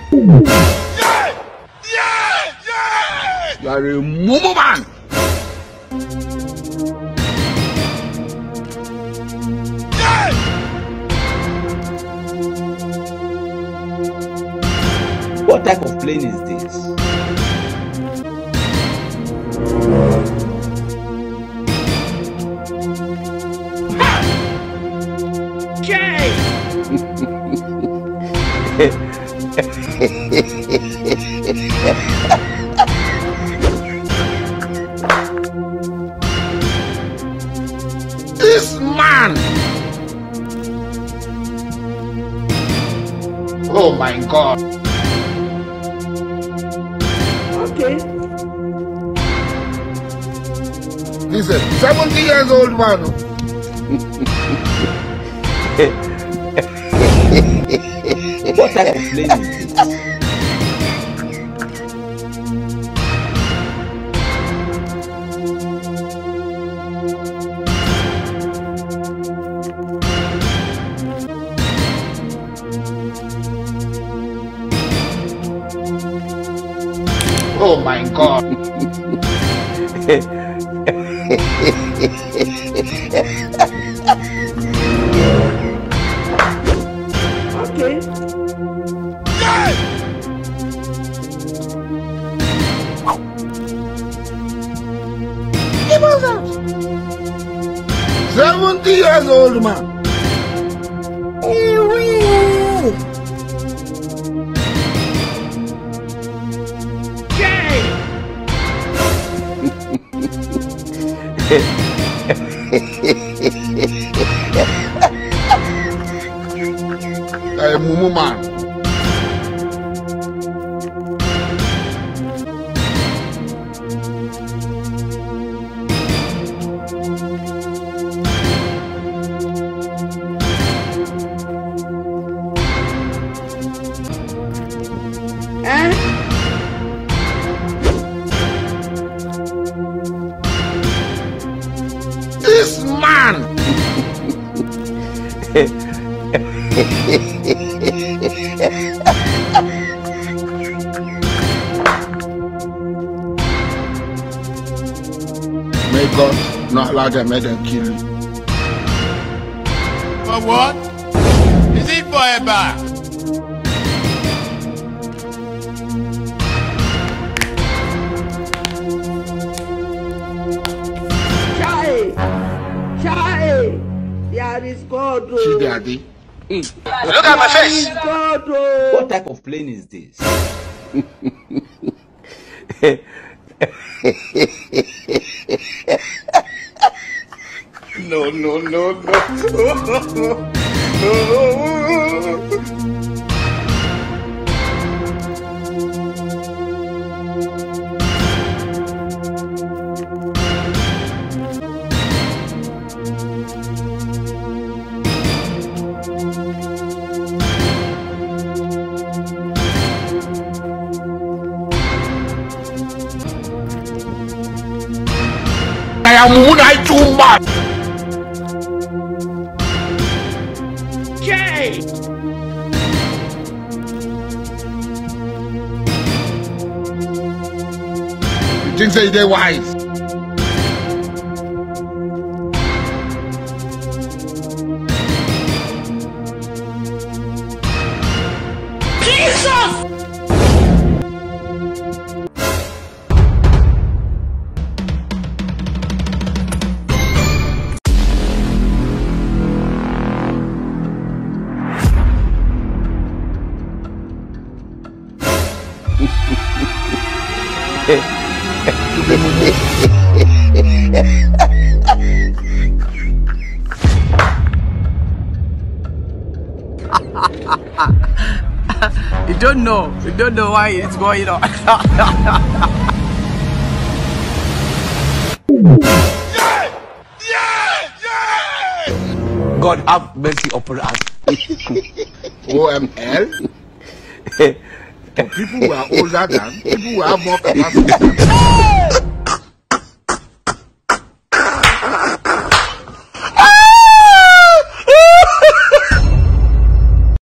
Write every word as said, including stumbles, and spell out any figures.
Yeah! Yeah! Yeah! You are a mumu man. Yeah! What type of plane is this? Jay! This man. Oh my God. Okay. This is a seventy years old man. What type of plane is this? Oh my God. Okay. Yeah! Give us that. seventy years old man. Jay! A mumu man. Eh? This man. May God not allow them, make them kill you. For what? Is it forever? Chai! Chai! There is God. oh. Chidadi. Look at my There face! is God. oh. What type of plane is this? No, no, no, no. I am Munai too much. Jay! You think say they wise? Jesus! You don't know. You don't know why it's going on. Yeah! Yeah! Yeah! God have mercy upon us. O M L? For people who are older than, people who have more capacity.